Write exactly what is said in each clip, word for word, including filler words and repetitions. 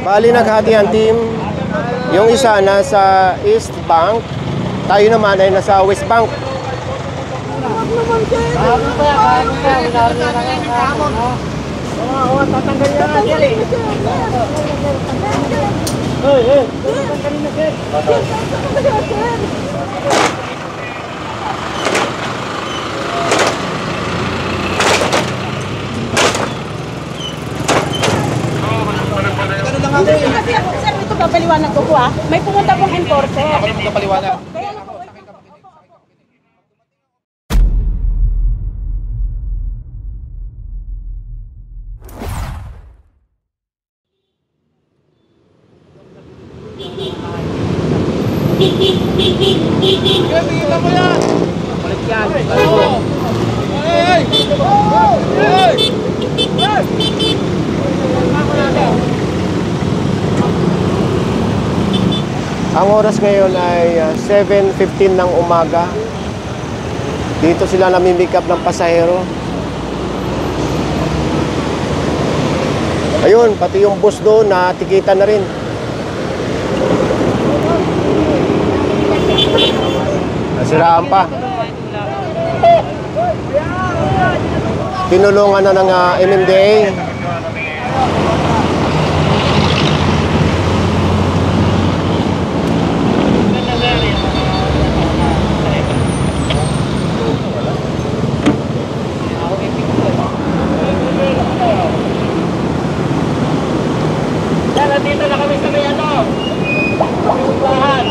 Bali naghati ang team. Yung isa nasa East Bank, tayo naman ay nasa West Bank. Kasi ako, sir, ito papaliwanag ko po ah. May pumunta pong enforcer. Ako yung magpapaliwanag. Tingnan mo yan! Balik yan! Hey! Hey! Ang oras ngayon ay uh, seven fifteen ng umaga. Dito sila nami-pick up ng pasahero. Ayun, pati yung bus doon natikita na rin. Nasiraan pa. Tinulungan na ng uh, M M D A. Nandito na kami sa may ano. Pagkakumpahan.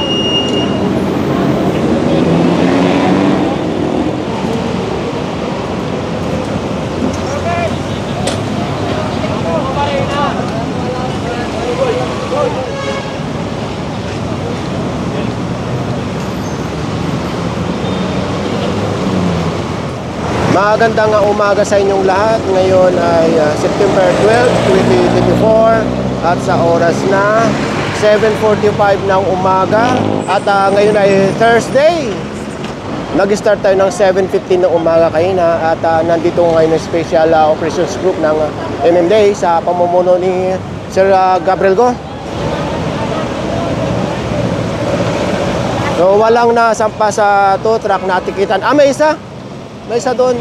Magandang umaga sa inyong lahat. Ngayon ay uh, September twelfth, twenty twenty-four at sa oras na seven forty-five ng umaga at uh, ngayon ay Thursday. Nag-start tayo ng seven fifteen ng umaga kanina at uh, nandito ngayon ang Special uh, Operations Group ng uh, M M D A sa pamumuno ni Sir uh, Gabriel Go. So walang nasampa sa tow truck na tikitan. Ah, may isa. May isa doon.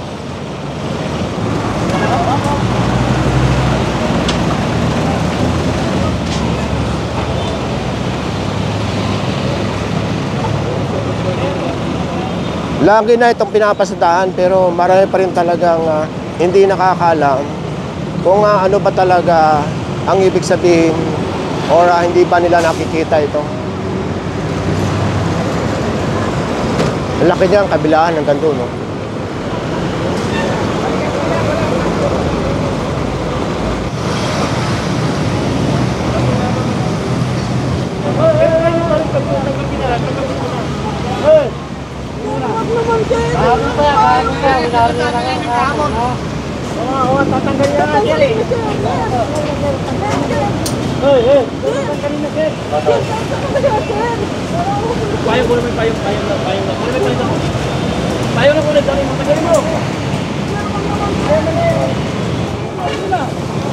Lagi na itong pinapasadahan pero marami pa rin talagang uh, hindi nakakalam kung uh, ano ba talaga ang ibig sabihin or uh, hindi ba nila nakikita ito. Ang laki niya ang kabilaan hanggang doon, no? Payong ko naman, payong, payong na, payong na. Payong na, payong na ulit, dali mo, tagalin mo. Payong na.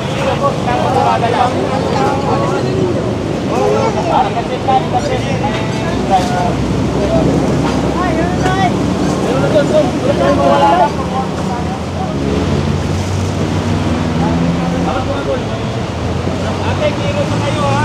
Ate, kilo pa kayo ha.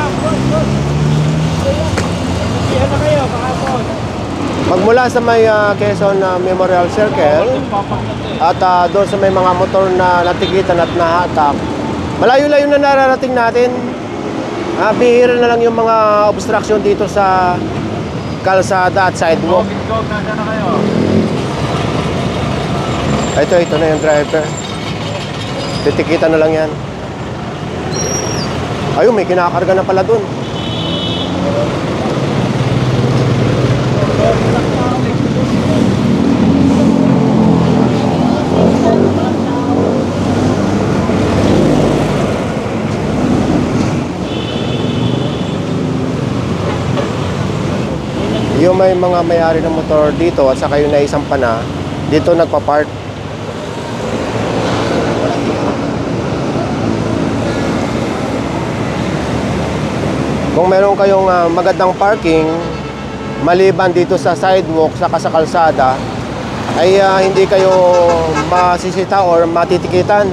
Kilo pa kayo, kahapon. Magmula sa may uh, Quezon uh, Memorial Circle at uh, doon sa may mga motor na natikitan at nahatak, malayo-layo na nararating natin. Uh, bihira na lang yung mga obstruction dito sa kalsada at sidewalk. Ito, ito na yung driver. Titikitan na lang yan. Ayun, may kinakarga na pala doon. Yung may mga may-ari ng motor dito at saka yung naisampa na, dito nagpa-park. Kung meron kayong ah, magandang parking, maliban dito sa sidewalk, saka sa kalsada, ay ah, hindi kayo masisita or matitikitan.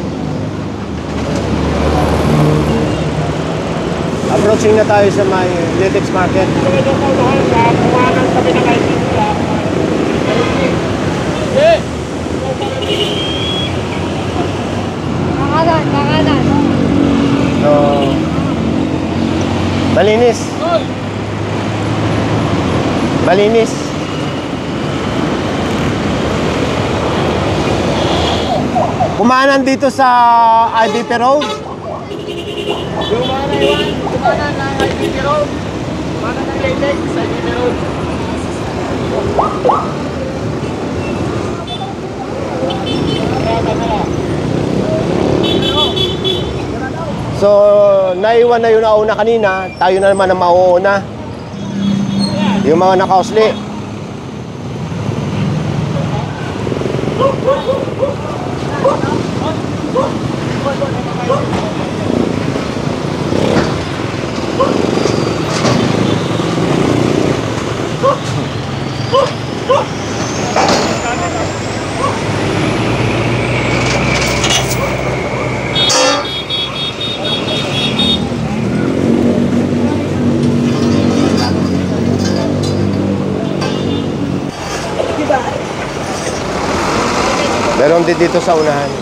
Approaching na tayo sa may Lytics Market. Makanan, makanan. So, malinis. Malinis. Kumanan dito sa I B P Road. Yung mga naiwan, kumanan ng I B P Road. Kumanan ng Latex sa I B P Road. So, naiwan na yung nauna kanina. Tayo na naman ang mauuna. Yung mga nakausli. Meron din dito sa unahan.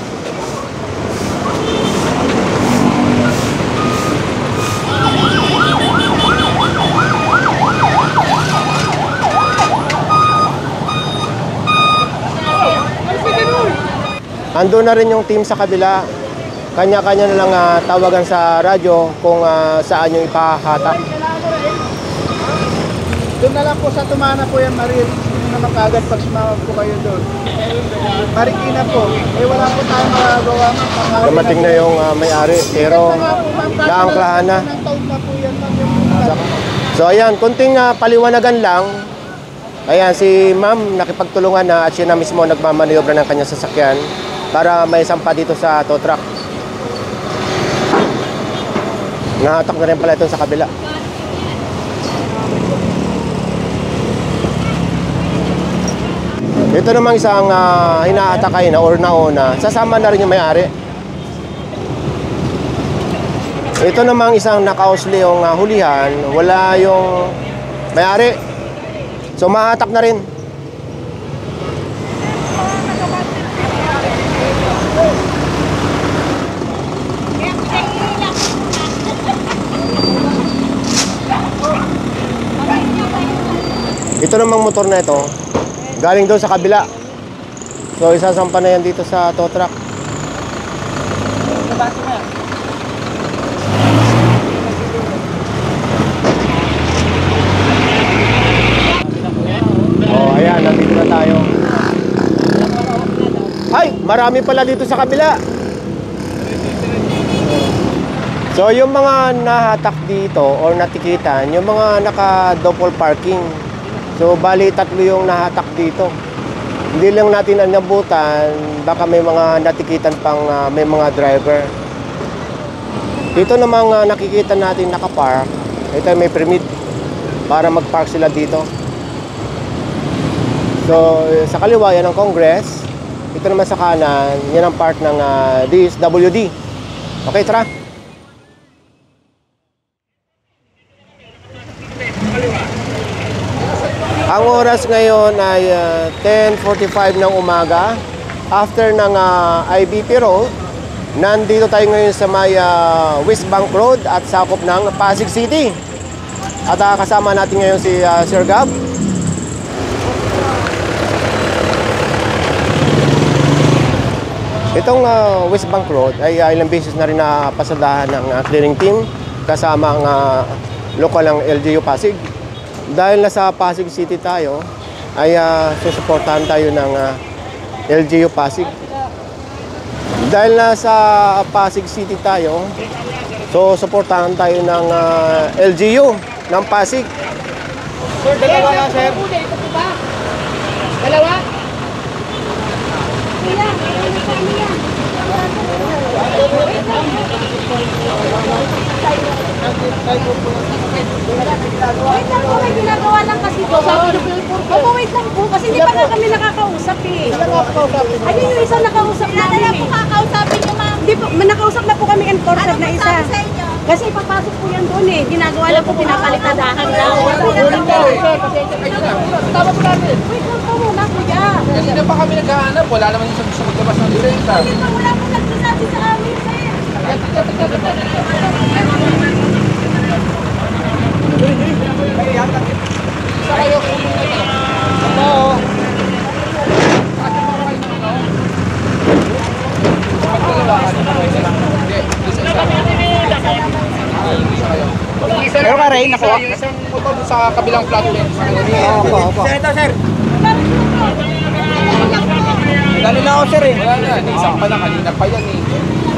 Ando na rin yung team sa kabila. Kanya-kanya na lang ah, tawagan sa radyo kung ah, saan yung ipahatak. Doon na lang po sa Tumana po yan, Maril. Hindi naman kagad pag sumama po kayo doon. Marikina po. Eh wala po tayong magagawa. Dumating na yung ah, may-ari, pero naangklahan na. Ng taon na po yan, ma'am. Yung So ayan, kunting ah, paliwanagan lang. Ayan, si ma'am nakipagtulungan na at siya na mismo nagmamaniobra ng kanyang sasakyan para may sampa dito sa tow truck. Nahatak na rin pala ito sa kabila. Ito namang isang uh, hinaatakay na or nauna, sasama na rin yung may-ari. Ito namang isang nakausli yung uh, hulihan, wala yung may-ari. So mahatak na rin. Ito namang motor na ito, galing doon sa kabila. So isasampa na yan dito sa tow truck. Oh, ayan, nandito na tayo. Ay, marami pala dito sa kabila. So yung mga nahatak dito or natikitan, yung mga naka-double parking. So bali tatlo yung nahatak dito. Hindi lang natin anabutan, baka may mga natikitan pang uh, may mga driver. Dito namang uh, nakikita natin nakapark. Ito may permit para mag-park sila dito. So sa kaliwa yan ang Congress. Ito naman sa kanan, yan ang part ng uh, D S W D. Okay, tara. Ang oras ngayon ay uh, ten forty-five ng umaga. After ng uh, I B P Road, nandito tayo ngayon sa may uh, West Bank Road at sakop ng Pasig City. At uh, kasama natin ngayon si uh, Sir Gab. Itong uh, West Bank Road ay uh, ilang beses na rin na pasadahan ng uh, clearing team kasama ang uh, lokal ng L G U Pasig. Dahil nasa Pasig City tayo, ay uh, susuportahan tayo ng uh, L G U Pasig. Dahil nasa Pasig City tayo, so suportahan tayo ng uh, L G U ng Pasig. Sir, dalawa nga, sir. Dalawa? Iya, ano sa iya? Tayo po po. Wait lang po, may ginagawa lang kasi po. Opo, wait lang po. Kasi hindi pa nga kami nakakausap eh. Ayun yung isa nakausap namin eh. Kakausapin niyo, ma'am. Hindi po, nakausap na po kami enforcer na isa. Sabi sa inyo. Kasi ipapasok po yan doon eh. Ginagawa lang po, pinapalitadahan lang. Tama po natin. Wait lang po muna, kuya. Kanina pa kami naghahanap, wala naman yung gusto maglabas ng lisensya. Hindi pa wala po nagsasabi sa amin, sir. Pero ka rin, nakuha. Yung isang motor doon sa kabilang platform. Opo, opo. Sir, sir. Dali na ako, sir eh. Wala na, isang pa na, kanina pa yan eh.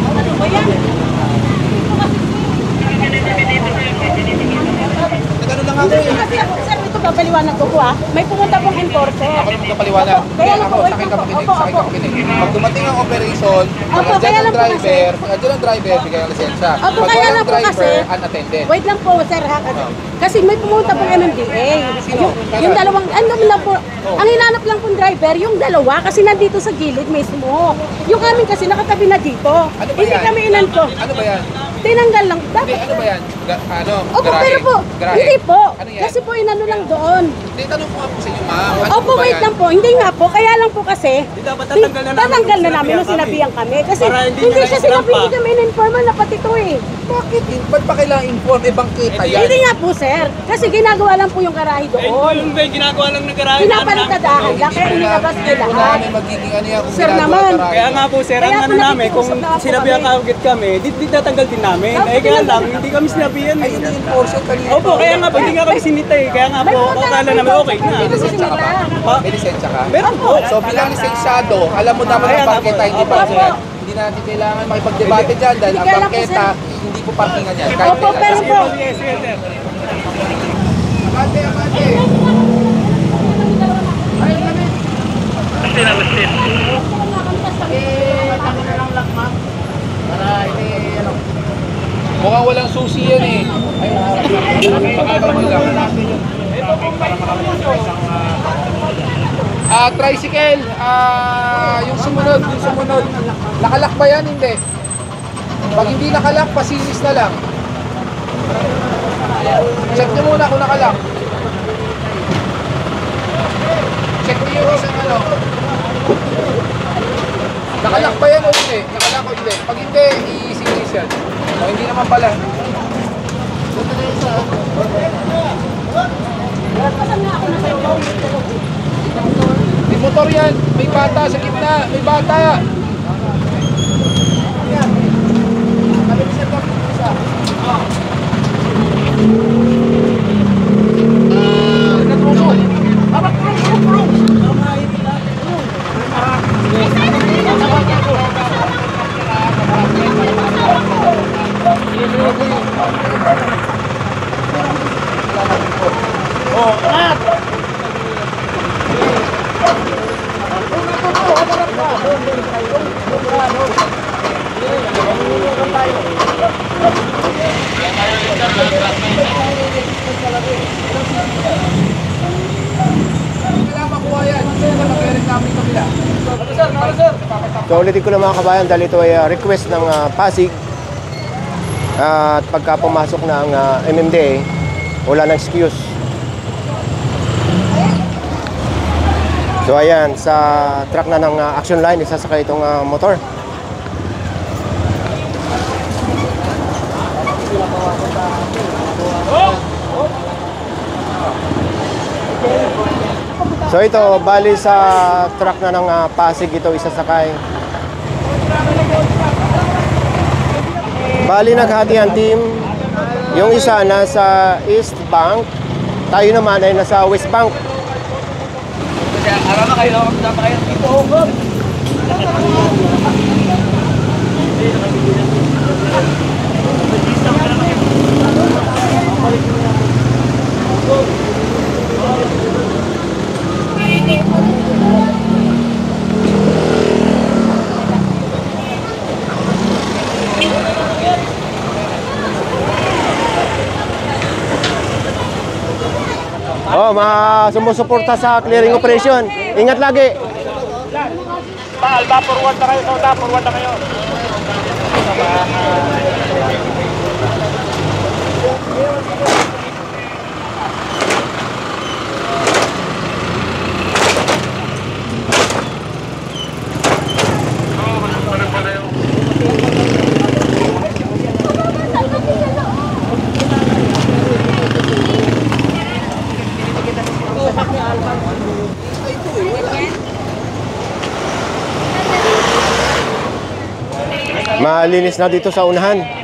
Nagano lang ako eh. Sir, ito babaliwanag ko po ah. May pumunta pong enforcer. Ako naman kapaliwanag. Kaya lang Ako, po, wait sakay lang ka po. makinig, Opo, sakay ka opo. makinig. Pag dumating ang operation, Opo, pag kaya andyan ang lang po kasi. driver, pag andyan ang driver, bigay ang lisensya. Opo, Pag kaya walang lang po kasi. driver, unattended. Wait lang po, sir ha. Kasi may pumunta pong M M D A. Sino? Yung, yung dalawang, ano lang po, ang hinanap lang pong driver, yung dalawa, kasi nandito sa gilid mismo. Yung amin kasi nakatabi na dito. Ano ba Hindi yan? kami inanto. Ano ba yan? Tinanggal lang. Hindi, Dapat. ano ba yan? Ga- ano? Opo, Garahe? pero po, Garahe? hindi po. Ano yan? Kasi po inano lang doon. Hindi, tanong ko nga po sa inyo, ma'am. Ano Opo, po ba wait yan? lang po. Hindi nga po. Kaya lang po kasi. Di dapat tatanggal na namin tatanggal kung na namin nung sinabihan sinabihan kami. Kasi Para hindi hindi nyo siya na sinabi, isinampa. hindi kami in-informal na pati to eh. Bakit? Ba't pa kailangan inform? Eh, bangketa yan. Hindi nga po, sir. Kasi ginagawa lang po yung garahe Eh, doon. yung ba yung ginagawa lang ng garahe? Pinapalitadahan lang. Kaya inilabas Hindi nila po lahat. namin magiging ano yan kung Sir ginagawa naman. garahe. Kaya nga po sir, Kaya ang po ano namin, kung nakikiusap na ako sinabihan kami. kagad kami, di, di tatanggal din namin. Opo, Eh kaya tinanggal lang, na. hindi kami sinabihan Ay, eh. hindi enforcer kanina. Opo, kaya nga po, hindi nga kami sinita eh. Kaya nga May po, punta akala na namin kayo. okay na. May lisensya ka ba? Pa? May lisensya ka? Meron po. So bilang lisensyado, alam mo dapat Kaya ang nga bangketa po. hindi Opo. parkingan. Hindi na natin kailangan makipagdebate dyan dahil ang Hindi, kaya lang po, bangketa hindi po parkingan yan. Kahit Opo, kailan. pero po. Yes, yes, sir. Abante, abante. Mukhang walang susi yan eh. Ay, pakita mo lang. Ah, tricycle. Ah, yung sumunod, yung sumunod. Nakalak ba yan? Hindi. Pag hindi nakalak, pasiris na lang. Check nyo muna kung nakalak. Check nyo yung isang ano. Nakalak ba yan o hindi? Nakalak o hindi? Pag hindi, i-series yan. O hindi naman pala. May motor yan. May bata sa gitna. May bata. Kailangan makuha yan. Kasi mag-reklamo yung kabila. Ano sir? Ano sir? So ulitin ko na mga kabayan dahil ito ay uh, request ng uh, Pasig. Uh, at pagka pumasok ng uh, M M D A, wala nang excuse. So ayan, sa truck na ng uh, action line, isasakay itong uh, motor. So ito, bali sa truck na ng uh, Pasig ito isasakay. Bali naghati ang team. Yung isa nasa East Bank, tayo naman ay nasa West Bank. Ara na kayo, dapat kayo dito. Oh, ma sumusuporta sa clearing operation. Ingat lagi. Alba, forward na kayo. Soda, forward na kayo. Malinis na dito sa unahan.